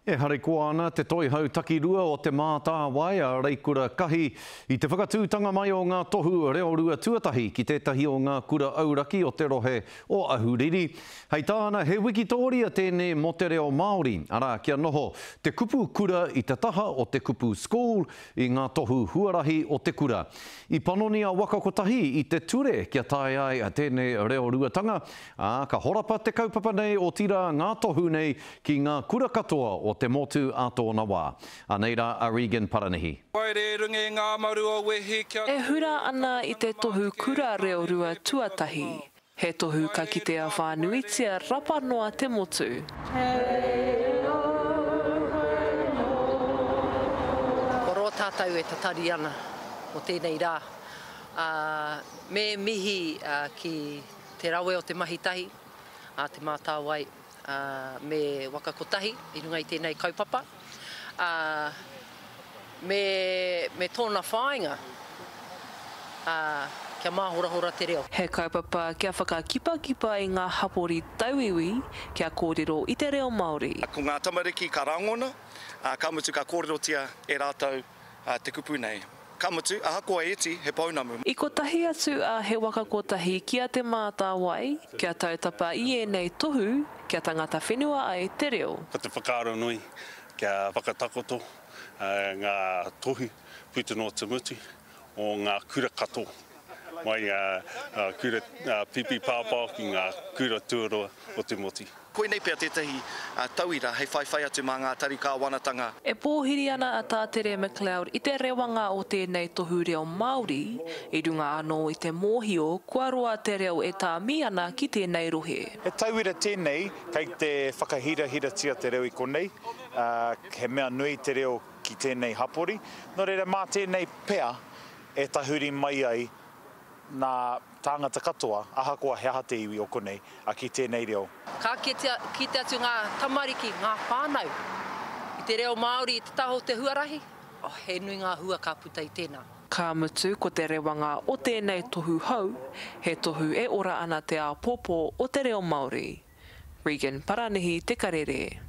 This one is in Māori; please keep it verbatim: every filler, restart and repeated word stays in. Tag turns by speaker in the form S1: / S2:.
S1: E hare koa ana te toi hau takirua o te mātā wai a reikura kahi i te whakatūtanga mai o ngā tohu reo rua tuatahi ki tētahi o ngā kura auraki o te rohe o Ahuriri. Hei tāna he wikitoria tēnei mo te reo Māori, arā kia noho te kupu kura i te taha o te kupu school i ngā tohu huarahi o te kura. I Panonia Wakakotahi i te ture kia tae ai a tēnei reo ruatanga, a ka horapa te kaupapa nei o tira ngā tohu nei ki ngā kura katoa o te motu a tōna wā. A neira a Regan Paranihi.
S2: E hura ana i te tohu kura reo rua tuatahi. He tohu ka kitea whānuitia rapa noa te motu.
S3: Koro tātou e tatari ana o tēnei rā. Uh, me mihi uh, ki te rawe o te mahitahi, a te mātā wai. Uh, me Wakakotahi, i runga i tēnei kaupapa. Uh, me, me tōna whāinga, uh, kia māhora-hora te reo.
S2: He kaupapa kia whakakipa-kipa i ngā hapori tauiwi kia kōrero i te reo Māori.
S4: Ko ngā tamariki ka rangona, uh, ka mutu ka kōrero tia e rātou uh, te kupu nei. Ka mutu, aha koa eti, he paunamu.
S2: I ko tahi atu a he Wakakotahi kia te mātā wai, kia tautapa i e nei tohu, kia tangata whenua ai te reo.
S5: Ko te whakaaro nui, kia whakatakoto, uh, ngā tohu puta no te mutu, o ngā kura kato. Mai uh, uh, kura uh, pipi pāpā ki ngā kura tuaroa o te moti.
S4: Koe nei pia tētahi uh, tauira, hei whaiwhai atu mā ngā tarika wanatanga.
S2: E pōhiri ana a tātere McLeod i te rewanga o tēnei tohu reo Māori, i runga anō i te mōhio, kua roa te reo e tā mi ana ki tēnei rohe.
S6: He tauira tēnei, kei te whakahira-hira tia te reo i konei, uh, he mea nui te reo ki tēnei hapori. No reira mā tēnei pea e tahuri mai ai nā tāngata katoa, aha koa he aha te iwi o konei, a ki tēnei reo.
S3: Ka kitea, ki te atu ngā tamariki, ngā whānau, i te reo Māori i te taho te huarahi, oh, he nui ngā hua ka puta i tēnā.
S2: Ka mutu ko te rewanga o tēnei tohu hau, he tohu e ora ana te a popo o te reo Māori. Regan Paranihi, Te Karere.